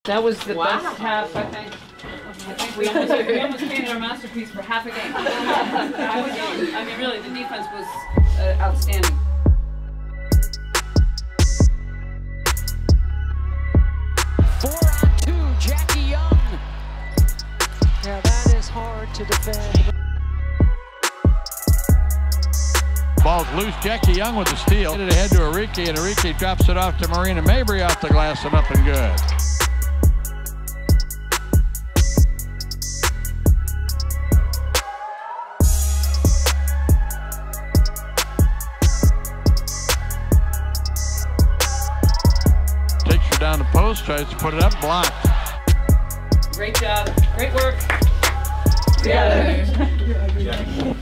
That was the best half, I think. I think we almost painted our masterpiece for half a game. I mean, really, the defense was outstanding. 4-on-2, Jackie Young. Now that is hard to defend. Ball's loose. Jackie Young with the steal. Hit it ahead to Enrique, and Enrique drops it off to Marina Mabry off the glass and up and good. Takes her down the post, tries to put it up, blocked. Great job. Great work. Together.